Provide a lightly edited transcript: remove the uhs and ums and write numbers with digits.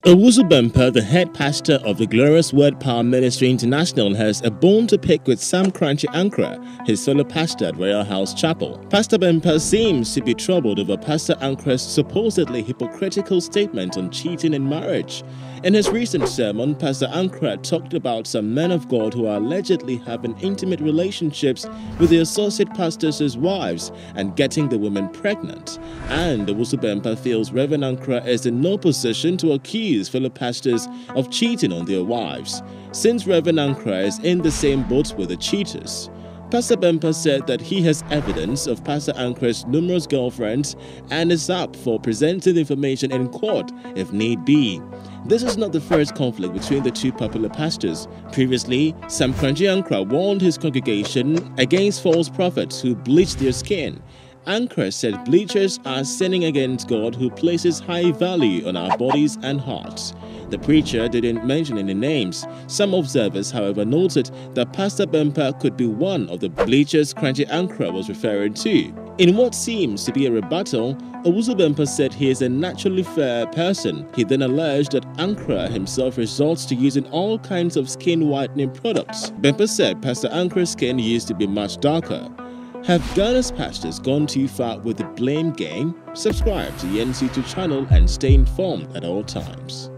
Owusu Bempah, the head pastor of the Glorious Word Power Ministry International, has a bone to pick with Sam Korankye Ankrah, his fellow pastor at Royal House Chapel. Pastor Bempah seems to be troubled over Pastor Ankrah's supposedly hypocritical statement on cheating in marriage. In his recent sermon, Pastor Ankrah talked about some men of God who are allegedly having intimate relationships with the associate pastors' wives and getting the women pregnant. And Owusu Bempah feels Reverend Ankrah is in no position to accuse fellow pastors of cheating on their wives, since Reverend Ankrah is in the same boat with the cheaters. Pastor Bempah said that he has evidence of Pastor Ankrah's numerous girlfriends and is up for presenting the information in court if need be. This is not the first conflict between the two popular pastors. Previously, Sam Korankye Ankrah warned his congregation against false prophets who bleach their skin. Ankrah said bleachers are sinning against God, who places high value on our bodies and hearts. The preacher didn't mention any names. Some observers, however, noted that Pastor Bempah could be one of the bleachers Korankye Ankrah was referring to. In what seems to be a rebuttal, Owusu Bempah said he is a naturally fair person. He then alleged that Ankrah himself resorts to using all kinds of skin whitening products. Bempah said Pastor Ankrah's skin used to be much darker. Have Ghana's pastors gone too far with the blame game? Subscribe to YEN's YouTube channel and stay informed at all times.